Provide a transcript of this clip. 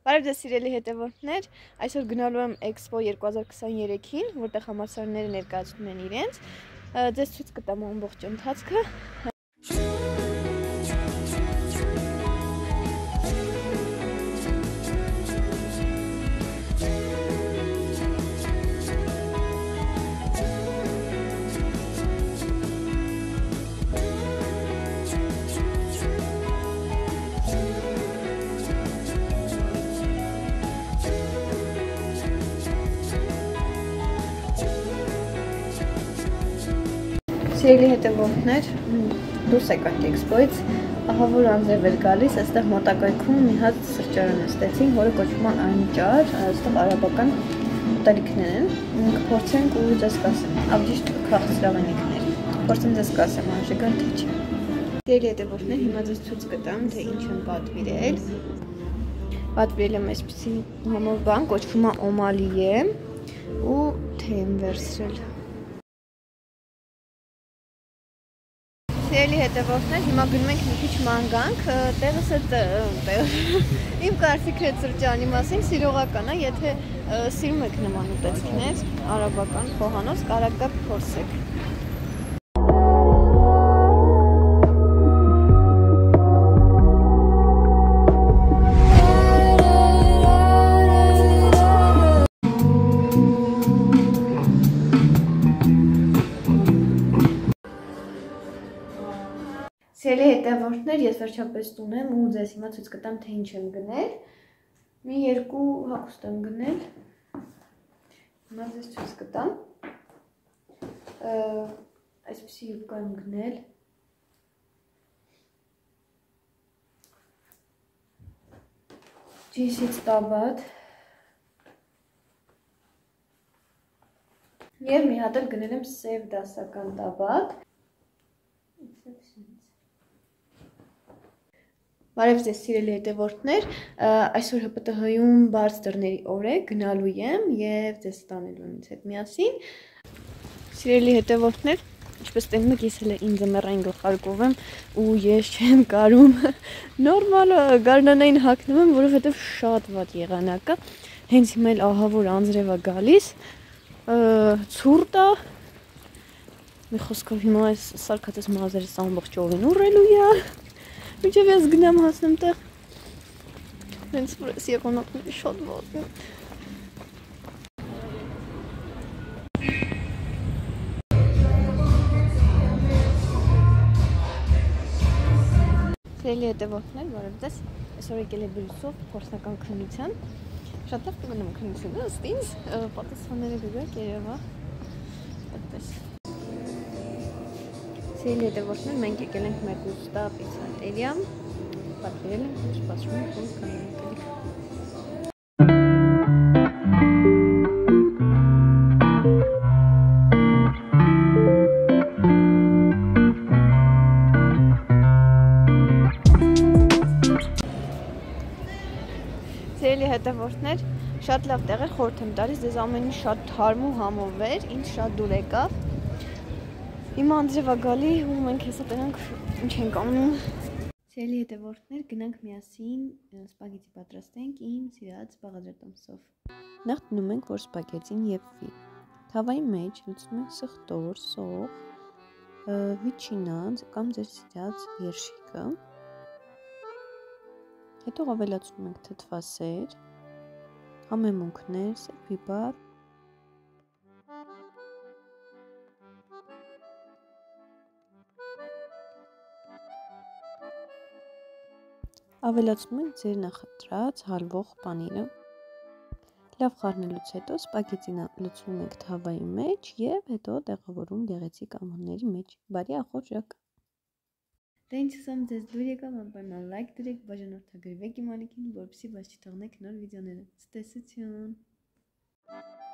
Բարև ձեզ սիրելի հետևորդներ, այսօր գնալու եմ Expo 2023-ին, որտեղ համալսարանները ներկայացնում են իրենց։ Ձեզ ցույց կտամ ամբողջ ընթացքը։ Սիրելի հետևորդներ, դուրս եկանք Expo-ից, ահա որ անձրև էր գալիս, այստեղ մոտակայքում մի հատ սրճարան ստեցին, որը կոչվում է Անճար, այստեղ արաբական ուտելիքներ են, կփորձենք ու ձեզ կասեմ, ավելի ճիշտ քաղցրավենիքներ, փորձեմ ձեզ կասեմ, անժգան թե չէ։ Սիրելի հետևորդներ, հիմա ձեզ ցույց կտամ, թե ինչ եմ պատվիրել։ Պատվիրել եմ այսպիսի համով բան, կոչվում է օմալիե ու թե եմ վերցրել։ Սիրելի հետևորդներ, հիմա գնում ենք մի քիչ ման գանք, տեղս է իմ կարծիքը սրճարանի մասին սիրողական է, եթե սիրում եք նման ուտեստներ, արաբական խոհանոց, կարակ գաք փորձեք։ Սիրելի հետևորդներ, ես վերջապես տուն եմ ու ձեզ հիմա ցույց կտամ, թե ինչ եմ գնել։ Մի երկու հագուստ եմ գնել։ Հիմա ձեզ ցույց կտամ։ Այսպիսի յուբկա եմ գնել։ Ջինսից տաբատ։ Եվ մի հատ էլ գնել եմ սև դասական տաբատ։ Բարև ձեզ սիրելի հետևորդներ, այսօր ՀՊՏՀ-ում բաց դռների օր է, գնալու եմ և ձեզ տանելու եմ ինձ հետ միասին։ Սիրելի հետևորդներ, ինչպես տեսնում եք, ես էլ ինձ մեռային գլխարկով եմ ու ես չեմ կարում նորմալ գարնանային հագնում եմ, որովհետև շատ վատ եղանակ է։ Հենց հիմա էլ ահա որ անձրև է գալիս, ցուրտ է։ Մի խոսքով հիմա այս սարքած մազերս ամբողջ օվին ուռելու է։ Մինչև ես գնամ հասնեմ տեղ, հենց որ ես եղանակները շատ վատ եմ։ Սիրելի հետևորդներ, բարև ձեզ, այսօր եկել է Բրյուսով փորձնական քննության, շատ լավ կմնում քննությունը, ըստ ինձ, պատասխանները գգակ երևա, այդպես։ Սիրելի հետևորդներ, մենք եկել ենք մեր գուստա պիցատերիա, պատվիրել ենք ու սպասում ենք, որ կանենք գալիք։ Սիրելի հետևորդներ, շատ լավ տեղ էր, խորհուրդ եմ տալիս, ձեզ ամեն ինչ շատ թարմ ու համով էր, ինձ շատ դուր եկավ։ Հիմա անձրև է գալի ու մենք հեսա տենանք ինչ ենք անում։ Սիրելի հետևորդներ, գնանք միասին սպագետի պատրաստենք իմ սիրած բաղադրատոմսով։ Նախ դնում ենք, որ սպագետին եփվի։ Թավայի մեջ լցնում ենք սխտոր, սոխ, վիչինա կամ ձեր սիրած երշիկը։ Հետո ավելացնում ենք թթվասեր, համեմունքներ, սրբիբար։ Ավելացնում ենք ձեր նախընտրած հալվող պանիրը։ Լավ խառնելուց հետո սպագետին լցնում ենք թավայի մեջ և հետո տեղավորում գեղեցիկ ամանների մեջ։ Բարի ախորժակ։ Դե ինչ ասեմ, ձեզ լուր եկավ, անպայման լայք դրեք, բաժանորդագրվեք իմ ալիքին, որպեսզի բաց չթողնեք նոր վիդեոները։ Ցտեսություն։